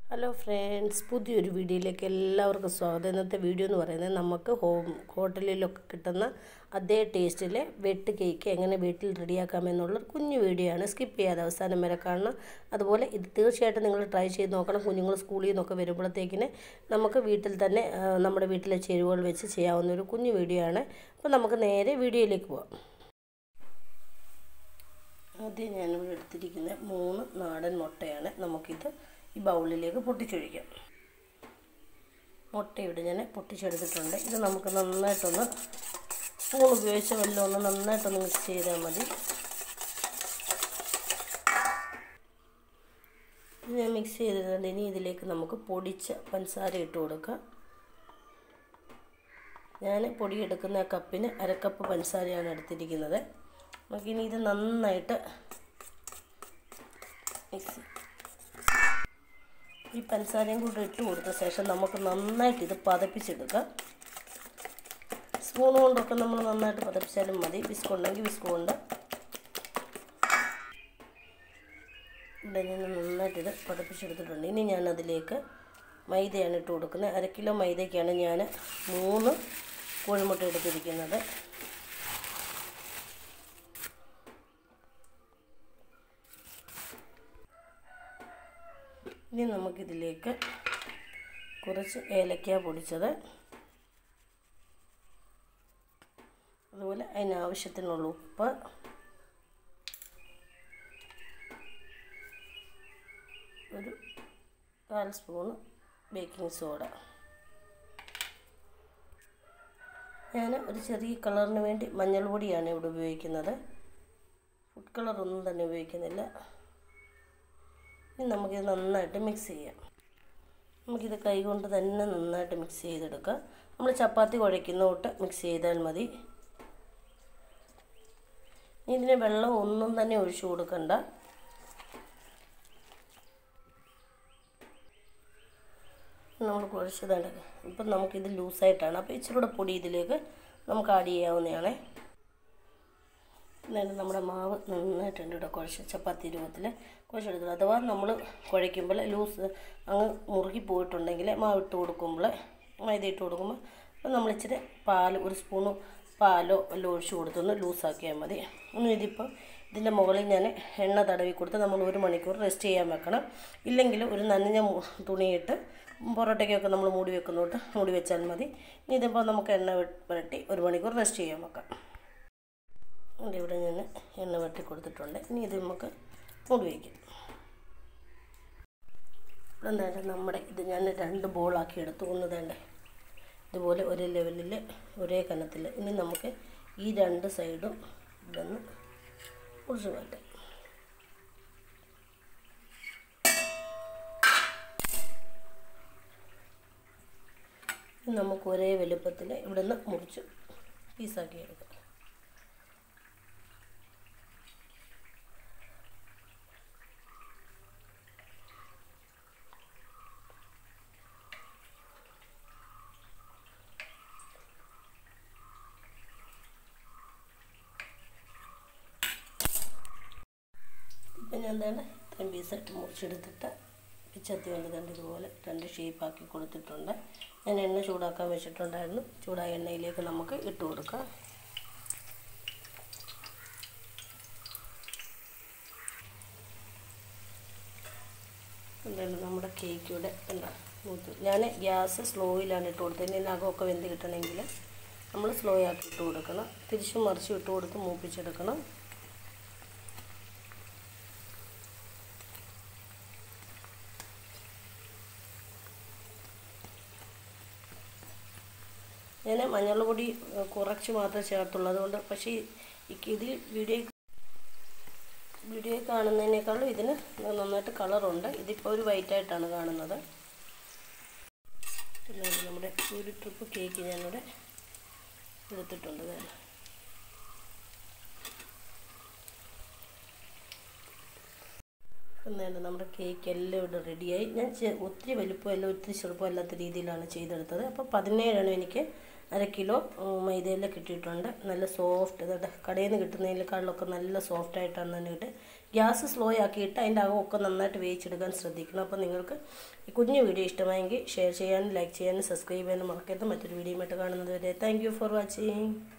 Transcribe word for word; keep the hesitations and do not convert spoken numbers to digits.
Hello friends, പുതിയൊരു വീഡിയോയിലേക്ക് എല്ലാവർക്കും സ്വാഗതം. ഇന്നത്തെ വീഡിയോ എന്ന് പറയുന്നത് നമുക്ക് ഹോം ഹോട്ടലിലൊക്കെ കിട്ടുന്ന അതേ ടേസ്റ്റിലെ വെട്ട് കേക്ക് എങ്ങനെ വീട്ടിൽ റെഡിയാക്കാമെന്നുള്ള കുഞ്ഞു വീഡിയോ ആണ്. സ്കിപ്പ് ചെയ്യാതെ അവസാനം വരെ കാണണം. അതുപോലെ ഇത് തീർച്ചയായിട്ടും നിങ്ങൾ ട്രൈ ചെയ്ത് നോക്കണം. കുഞ്ഞുങ്ങൾ സ്കൂളിൽ നിന്നൊക്കെ വരുമ്പോഴത്തേക്കിന് നമുക്ക് വീട്ടിൽ തന്നെ നമ്മുടെ വീട്ടിലെ ചേരുവകൾ വെച്ച് ചെയ്യാവുന്ന ഒരു കുഞ്ഞു വീഡിയോ ആണ്. അപ്പോൾ നമുക്ക് നേരെ വീഡിയോയിലേക്ക് പോകാം. ആദ്യം ഞാനിവിടെ എടുത്തിരിക്കുന്ന മൂന്ന് നാടൻ മുട്ടയാണ്. നമുക്കിത് ഈ ബൗളിലേക്ക് പൊട്ടിച്ചൊഴിക്കാം. മുട്ട ഇവിടെ ഞാൻ പൊട്ടിച്ചെടുത്തിട്ടുണ്ട്. ഇത് നമുക്ക് നന്നായിട്ടൊന്ന് സ്പൂൺ ഉപയോഗിച്ച് വല്ലതും ഒന്ന് നന്നായിട്ടൊന്ന് മിക്സ് ചെയ്താൽ മതി. ഇത് ഞാൻ മിക്സ് ചെയ്തിട്ടുണ്ട്. ഇനി ഇതിലേക്ക് നമുക്ക് പൊടിച്ച പഞ്ചസാര ഇട്ട് കൊടുക്കാം. ഞാൻ പൊടിയെടുക്കുന്ന കപ്പിന് അരക്കപ്പ് പഞ്ചസാരയാണ് എടുത്തിരിക്കുന്നത്. നമുക്കിനി ഇത് നന്നായിട്ട് മിക്സ് ഈ പഞ്ചസാരയും കൂടെ ഇട്ട് കൊടുത്ത ശേഷം നമുക്ക് നന്നായിട്ട് ഇത് പതപ്പിച്ചെടുക്കാം. സ്പൂൺ കൊണ്ടൊക്കെ നമ്മൾ നന്നായിട്ട് പതപ്പിച്ചാലും മതി. വിസ്ക് ഉണ്ടെങ്കിൽ വിസ്ക് കൊണ്ട് ഇവിടെ ഞാൻ നന്നായിട്ട് ഇത് പതപ്പിച്ചെടുത്തിട്ടുണ്ട്. ഇനി ഞാൻ അതിലേക്ക് മൈദയാണ് ഇട്ട് കൊടുക്കുന്നത്. അര കിലോ മൈദയ്ക്കാണ് ഞാൻ മൂന്ന് കോഴിമുട്ട എടുത്തിരിക്കുന്നത്. ഇനി നമുക്കിതിലേക്ക് കുറച്ച് ഏലക്ക പൊടിച്ചത്, അതുപോലെ അതിനാവശ്യത്തിനുള്ള ഉപ്പ്, ഒരു കാൽ സ്പൂൺ ബേക്കിംഗ് സോഡ. ഞാൻ ഒരു ചെറിയ കളറിന് വേണ്ടി മഞ്ഞൾ പൊടിയാണ് ഇവിടെ ഉപയോഗിക്കുന്നത്. ഫുഡ് കളറൊന്നും തന്നെ ഉപയോഗിക്കുന്നില്ല. ഇനി നമുക്കിത് നന്നായിട്ട് മിക്സ് ചെയ്യാം. നമുക്കിത് കൈ കൊണ്ട് തന്നെ നന്നായിട്ട് മിക്സ് ചെയ്തെടുക്കാം. നമ്മൾ ചപ്പാത്തി കുഴയ്ക്കുന്ന തൊട്ട് മിക്സ് ചെയ്താൽ മതി. ഇതിന് വെള്ളം ഒന്നും തന്നെ ഒഴിച്ചു കൊടുക്കണ്ട. നമ്മൾ കുഴച്ചതാണ്. ഇപ്പം നമുക്കിത് ലൂസായിട്ടാണ്. അപ്പോൾ ഇച്ചിരി കൂടെ പൊടി ഇതിലേക്ക് നമുക്ക് ആഡ് ചെയ്യാവുന്നതാണ്. എന്നാലും നമ്മുടെ മാവ് നന്നായിട്ടുണ്ട് ഇവിടെ കുഴച്ച് ചപ്പാത്തി രൂപത്തിൽ കുഴച്ചെടുക്കുന്നത്. അഥവാ നമ്മൾ കുഴയ്ക്കുമ്പോൾ ലൂസ് അങ്ങ് മുറുകി പോയിട്ടുണ്ടെങ്കിൽ മാവ് ഇട്ട് കൊടുക്കുമ്പോൾ മൈദ ഇട്ട് കൊടുക്കുമ്പോൾ അപ്പോൾ നമ്മൾ ഇച്ചിരി പാൽ ഒരു സ്പൂണ് പാലോ എല്ലാം ഒഴിച്ച് കൊടുത്തൊന്ന് ലൂസാക്കിയാൽ മതി. ഇനി ഇതിപ്പോൾ ഇതിൻ്റെ മുകളിൽ ഞാൻ എണ്ണ തടവി കൊടുത്ത് നമ്മൾ ഒരു മണിക്കൂർ റെസ്റ്റ് ചെയ്യാൻ വെക്കണം. ഇല്ലെങ്കിൽ ഒരു നനഞ്ഞ തുണിയിട്ട് പൊറോട്ടയ്ക്കൊക്കെ നമ്മൾ മൂടി വെക്കുന്നോട്ട് മൂടി വെച്ചാൽ മതി. ഇനി ഇതിപ്പോൾ നമുക്ക് എണ്ണ പുരട്ടി ഒരു മണിക്കൂർ റെസ്റ്റ് ചെയ്യാൻ വെക്കാം. ഇവിടെ ഞാൻ എണ്ണ വട്ടി കൊടുത്തിട്ടുണ്ട്. ഇനി ഇത് നമുക്ക് മൂടി വയ്ക്കാം. ഇവിടെ എന്തായാലും നമ്മുടെ ഇത് ഞാൻ രണ്ട് ബോളാക്കി എടുത്തു. ഒന്ന് വേണ്ടേ ഇതുപോലെ ഒരേ ലെവലിൽ ഒരേ കനത്തിൽ. ഇനി നമുക്ക് ഈ രണ്ട് സൈഡും ഇവിടെ നിന്ന് കുറച്ച് മാറ്റാം. നമുക്ക് ഒരേ വലുപ്പത്തിൽ ഇവിടെ നിന്ന് മുറിച്ച് പീസാക്കി എടുക്കാം. ഇപ്പം ഞാൻ എന്താണ് ഇത്രയും പീസായിട്ട് മുറിച്ചെടുത്തിട്ട് പിച്ചത്തി കൊണ്ട് തന്നെ ഇതുപോലെ രണ്ട് ഷേപ്പാക്കി കൊടുത്തിട്ടുണ്ട്. ഞാൻ എണ്ണ ചൂടാക്കാൻ വെച്ചിട്ടുണ്ടായിരുന്നു. ചൂടായ എണ്ണയിലേക്ക് നമുക്ക് ഇട്ട് കൊടുക്കാം. എന്തായാലും നമ്മുടെ കേക്ക് ഇവിടെ എന്താ മൂത്ത്. ഞാൻ ഗ്യാസ് സ്ലോയിലാണ് ഇട്ട് കൊടുത്തത്. ഇനി നഖമൊക്കെ വെന്ത് കിട്ടണമെങ്കിൽ നമ്മൾ സ്ലോ ആക്കി ഇട്ട് കൊടുക്കണം. തിരിച്ചും മറിച്ചും ഇട്ട് കൊടുത്ത് മൂപ്പിച്ചെടുക്കണം. ഞാൻ മഞ്ഞൾ പൊടി കുറച്ച് മാത്രമേ ചേർത്തുള്ളൂ. അതുകൊണ്ട് പക്ഷേ ഇതിൽ വീഡിയോ വീഡിയോ കാണുന്നതിനേക്കാളും ഇതിന് നന്നായിട്ട് കളറുണ്ട്. ഇതിപ്പോൾ ഒരു വൈറ്റായിട്ടാണ് കാണുന്നത്. പിന്നെ നമ്മുടെ ഒരു ട്രിപ്പ് കേക്ക് ഞാനിവിടെ എടുത്തിട്ടുണ്ട്. എന്നാലും നമ്മുടെ കേക്ക് എല്ലാം ഇവിടെ റെഡിയായി. ഞാൻ ഒത്തിരി വലുപ്പമല്ല ഒത്തിരി ചെറുപ്പമല്ലാത്ത രീതിയിലാണ് ചെയ്തെടുത്തത്. അപ്പോൾ പതിനേഴാണ് എനിക്ക് അര കിലോ മൈദയെല്ലാം കിട്ടിയിട്ടുണ്ട്. നല്ല സോഫ്റ്റ്, ഇതായിട്ട് കടയിൽ നിന്ന് കിട്ടുന്നതിനേക്കാളിലൊക്കെ നല്ല സോഫ്റ്റായിട്ടാണ് തന്നെ കിട്ടുക. ഗ്യാസ് സ്ലോ ആക്കിയിട്ട് അതിൻ്റെ അകമൊക്കെ നന്നായിട്ട് വേവിച്ചെടുക്കാൻ ശ്രദ്ധിക്കണം. അപ്പോൾ നിങ്ങൾക്ക് ഈ കുഞ്ഞു വീഡിയോ ഇഷ്ടമായെങ്കിൽ ഷെയർ ചെയ്യാനും ലൈക്ക് ചെയ്യാനും സബ്സ്ക്രൈബ് ചെയ്യാനും മറക്കരുത്. മറ്റൊരു വീഡിയോയുമായിട്ട് കാണുന്നത് വരെ താങ്ക് യു ഫോർ വാച്ചിങ്.